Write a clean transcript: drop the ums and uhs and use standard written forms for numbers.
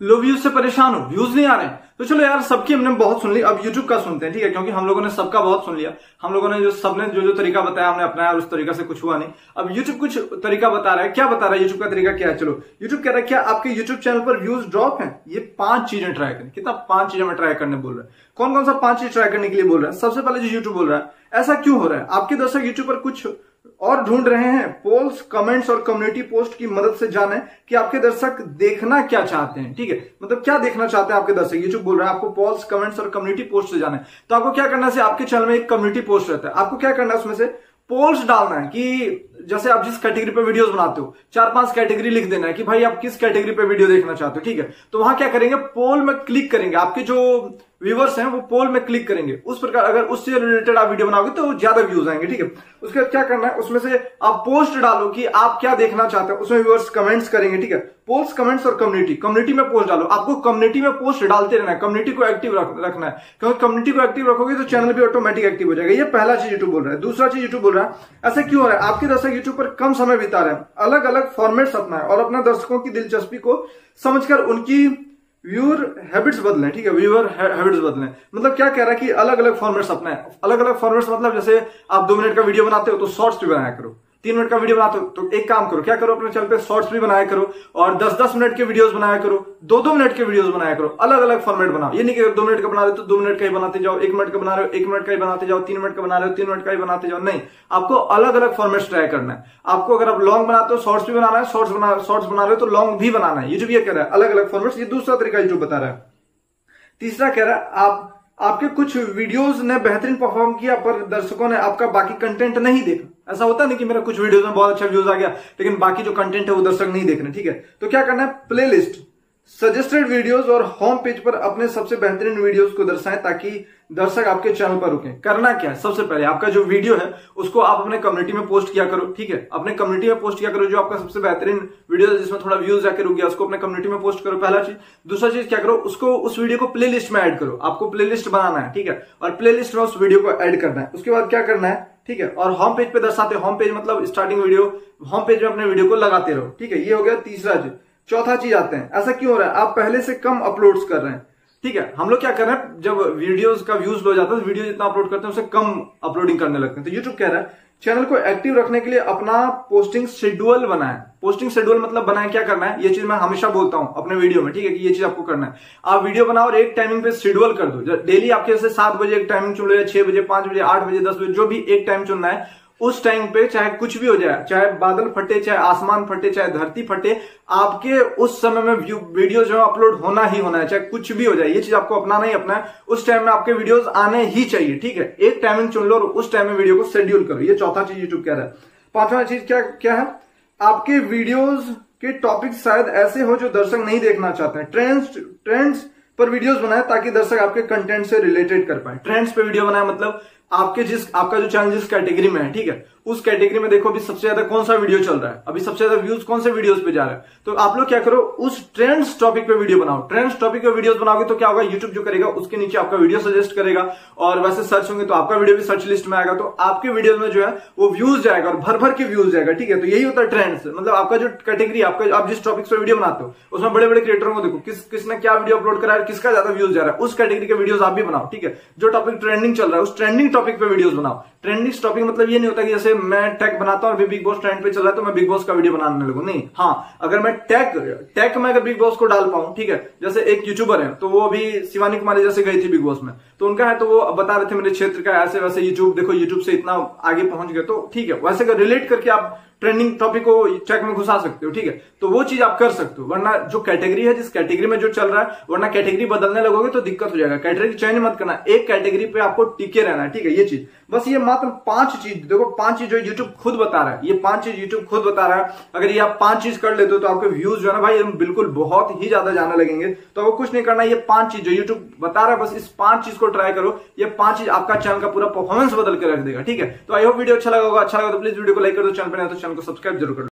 लो views से परेशान हो, व्यूज नहीं आ रहे हैं। तो चलो यार, सबकी हमने बहुत सुन ली, अब यूट्यूब का सुनते हैं, ठीक है, क्योंकि हम लोगों ने सबका बहुत सुन लिया। हम लोगों ने सबने जो तरीका बताया हमने अपनाया, उस तरीका से कुछ हुआ नहीं। अब यूट्यूब कुछ तरीका बता रहा है। क्या बता रहा है यूट्यूब का तरीका? क्या है, चलो यूट्यूब कह रहा है क्या आपके यूट्यूब चैनल पर व्यूज ड्रॉप है, ये 5 चीजें ट्राई करें। कितना? 5 चीजें में ट्राई करने बोल रहा है। कौन कौन सा 5 चीज ट्राई करने के लिए बोल रहा है? सबसे पहले जो यूट्यूब बोल रहा है, ऐसा क्यों हो रहा है, आपके दर्शक यूट्यूब पर कुछ और ढूंढ रहे हैं। पोल्स, कमेंट्स और कम्युनिटी पोस्ट की मदद से जाने कि आपके दर्शक देखना क्या चाहते हैं, ठीक है, मतलब क्या देखना चाहते हैं आपके दर्शक। यूट्यूब बोल रहा है आपको पोल्स, कमेंट्स और कम्युनिटी पोस्ट से जाना है। तो आपको क्या करना है, आपके चैनल में एक कम्युनिटी पोस्ट रहता है, आपको क्या करना है, उसमें से पोल्स डालना है कि जैसे आप जिस कैटेगरी पे वीडियोस बनाते हो, 4-5 कैटेगरी लिख देना है कि भाई आप किस कैटेगरी पे वीडियो देखना चाहते हो, ठीक है। तो वहां क्या करेंगे, पोल में क्लिक करेंगे, आपके जो व्यूवर्स हैं वो पोल में क्लिक करेंगे। उस प्रकार अगर उससे रिलेटेड आप वीडियो बनाओगे तो ज्यादा व्यूज आएंगे, ठीक है। उसके बाद क्या करना है, उसमें से आप पोस्ट डालो कि आप क्या देखना चाहते हो, उसमें व्यूवर्स कमेंट्स करेंगे, ठीक है। पोस्ट, कमेंट्स और कम्युनिटी में पोस्ट डालो। आपको कम्युनिटी में पोस्ट डालते रहना है, कम्युनिटी को एक्टिव रखना है, क्योंकि कम्युनिटी को एक्टिव रखोगे तो चैनल भी ऑटोमेटिक एक्टिव हो जाएगा। ये पहला चीज यूट्यूब बोल रहा है। दूसरा चीज यूट्यूब बोल रहा है ऐसा क्यों हो रहा है, आपके दर्शक यूट्यूब पर कम समय बिता रहे हैं, अलग अलग फॉर्मेट्स अपनाएं और अपने दर्शकों की दिलचस्पी को समझकर उनकी व्यूअर हैबिट्स बदलें, ठीक है, व्यूअर हैबिट्स बदलें। मतलब क्या कह रहा है कि अलग अलग फॉर्मेट्स अपनाएं। अलग अलग फॉर्मेट्स मतलब जैसे आप 2 मिनट का वीडियो बनाते हो तो शॉर्ट्स भी बनाया करो, 3 मिनट का वीडियो बनाते हो तो एक काम करो, क्या करो, अपने चैनल पे शॉर्ट्स भी बनाया करो और 10-10 मिनट के वीडियोस बनाया करो, 2-2 मिनट के वीडियोस बनाया करो। अलग अलग फॉर्मेट बनाओ। ये नहीं कि 2 मिनट का बना रहे हो तो 2 मिनट का ही बनाते जाओ, 1 मिनट का बना रहे हो 1 मिनट का ही बनाते जाओ, 3 मिनट का बना रहे हो 3 मिनट का ही बनाते जाओ। नहीं, आपको अलग अलग फॉर्मेट्स ट्राई करना है। आपको अगर आप लॉन्ग बनाते हो शॉर्ट्स भी बनाना है, शॉर्ट्स बना रहे हो तो लॉन्ग भी बनाना है। यूट्यूब ये कह रहा है अलग अलग फॉर्मेट्स। ये दूसरा तरीका यूट्यूब बता रहा है। तीसरा कह रहा है आपके कुछ वीडियोस ने बेहतरीन परफॉर्म किया पर दर्शकों ने आपका बाकी कंटेंट नहीं देखा। ऐसा होता नहीं कि मेरा कुछ वीडियोस में बहुत अच्छा व्यूज आ गया लेकिन बाकी जो कंटेंट है वो दर्शक नहीं देख रहे, ठीक है। तो क्या करना है, प्लेलिस्ट, सजेस्टेड वीडियोस और होम पेज पर अपने सबसे बेहतरीन वीडियोस को दर्शाएं ताकि दर्शक आपके चैनल पर रुकें। करना क्या है, सबसे पहले आपका जो वीडियो है उसको आप अपने कम्युनिटी में पोस्ट किया करो, ठीक है। अपने कम्युनिटी में पोस्ट किया करो जो आपका सबसे बेहतरीन वीडियो है जिसमें थोड़ा व्यूज जाकर रुक गया, उसको अपने कम्युनिटी में पोस्ट करो, पहला चीज। दूसरा चीज क्या करो, उसको उस वीडियो को प्ले लिस्ट में ऐड करो। आपको प्ले लिस्ट बनाना है, ठीक है, और प्ले लिस्ट में उस वीडियो को ऐड करना है। उसके बाद क्या करना है, ठीक है, और होम पेज पे दर्शाते, होम पेज मतलब स्टार्टिंग वीडियो, होम पेज में अपने वीडियो को लगाते रहो, ठीक है। ये हो गया तीसरा चीज। चौथा चीज आते हैं, ऐसा क्यों हो रहा है, आप पहले से कम अपलोड्स कर रहे हैं, ठीक है। हम लोग क्या कर रहे हैं, जब वीडियोस का व्यूज लो जाता है तो वीडियो जितना अपलोड करते हैं उससे कम अपलोडिंग करने लगते हैं। तो यूट्यूब कह रहा है चैनल को एक्टिव रखने के लिए अपना पोस्टिंग शेड्यूल बनाएं। पोस्टिंग शेड्यूल मतलब बनाएं, क्या करना है, ये चीज मैं हमेशा बोलता हूं अपने वीडियो में, ठीक है, कि ये चीज आपको करना है। आप वीडियो बनाओ और एक टाइमिंग पे शेड्यूल कर दो। डेली आपके जैसे 7 बजे एक टाइमिंग चुन लो, या 6 बजे, 5 बजे, 8 बजे, 10 बजे, जो भी एक टाइम चुनना है उस टाइम पे, चाहे कुछ भी हो जाए, चाहे बादल फटे, चाहे आसमान फटे, चाहे धरती फटे, आपके उस समय में वीडियो जो अपलोड होना ही होना है, चाहे कुछ भी हो जाए। ये चीज आपको अपनाना ही अपना है। उस टाइम में आपके वीडियोस आने ही चाहिए, ठीक है। एक टाइमिंग चुन लो और उस टाइम में वीडियो को शेड्यूल करो। ये चौथा चीज यूट्यूब कह रहा है। पांचवा चीज क्या है, आपके वीडियोस के टॉपिक शायद ऐसे हो जो दर्शक नहीं देखना चाहते हैं। ट्रेंड्स पर वीडियोस बनाए ताकि दर्शक आपके कंटेंट से रिलेटेड कर पाए। ट्रेंड्स पे वीडियो बनाए मतलब आपका जो चैनल जिस कैटेगरी में है, ठीक है, उस कैटेगरी में देखो अभी सबसे ज्यादा कौन सा वीडियो चल रहा है, अभी सबसे ज्यादा व्यूज कौन से वीडियोस पे जा रहा है। तो आप लोग क्या करो, उस ट्रेंड्स टॉपिक पे वीडियो बनाओ। ट्रेंड्स टॉपिक पे वीडियोस बनाओगे तो क्या होगा, यूट्यूब जो करेगा उसके नीचे आपका वीडियो सजेस्ट करेगा और वैसे सर्च होंगे तो आपका वीडियो भी सर्च लिस्ट में आएगा। तो आपके वीडियो में जो है वो व्यूज जाएगा और भर भर के व्यूज जाएगा, ठीक है। तो यही होता है ट्रेंड्स, मतलब आपका जो कैटेगरी, आपका आप जिस टॉपिक पे वीडियो बनाते हो उसमें बड़े बड़े क्रिएटरों को देखो किसने क्या वीडियो अपलोड करा है, किसका ज्यादा व्यूज जा रहा है, उस कैटेगरी के वीडियोस आप भी बनाओ, ठीक है। जो टॉपिक ट्रेंडिंग चल रहा है उस ट्रेंडिंग टॉपिक पे वीडियोस बनाओ। ट्रेंडिंग टॉपिक मतलब ये नहीं होता कि जैसे मैं टेक बनाता हूं और बिग बॉस ट्रेंड पे चल रहा है तो मैं बिग बॉस का वीडियो बनाने लगूं, नहीं। हाँ, अगर मैं टेक में अगर बिग बॉस को डाल पाऊं, ठीक है, जैसे एक यूट्यूबर है तो वो अभी शिवानी कुमारी जैसे गई थी बिग बॉस में, तो उनका है तो वो बता रहे थे मेरे क्षेत्र का ऐसे वैसे, यूट्यूब देखो यूट्यूब से इतना आगे पहुंच गए, तो ठीक है, वैसे अगर रिलेट करके आप ट्रेंडिंग टॉपिक को ट्रैक में घुसा सकते हो, ठीक है, तो वो चीज आप कर सकते हो। वरना जो कैटेगरी है, जिस कैटेगरी में जो चल रहा है, वरना कैटेगरी बदलने लगोगे तो दिक्कत हो जाएगा। कैटेगरी चेंज मत करना, एक कैटेगरी पे आपको टिके रहना है, ठीक है। ये चीज बस, ये मात्र 5 चीज देखो, 5 चीज जो यूट्यूब खुद बता रहा है, ये 5 चीज यूट्यूब खुद बता रहा है। अगर ये आप 5 चीज कर लेते हो तो आपके व्यूज जो है ना भाई बिल्कुल बहुत ही ज्यादा जाने लगेंगे। तो आपको कुछ नहीं करना, ये 5 चीज जो यूट्यूब बता रहा है बस इस 5 चीज को ट्राई करो। ये 5 चीज आपका चैनल का पूरा परफॉर्मेंस बदल के रख देगा, ठीक है। तो आई होप वीडियो अच्छा लगा होगा। अच्छा लगा तो प्लीज वीडियो को लाइक कर दो, चैनल पर नहीं तो चैनल को सब्सक्राइब जरूर कर दो।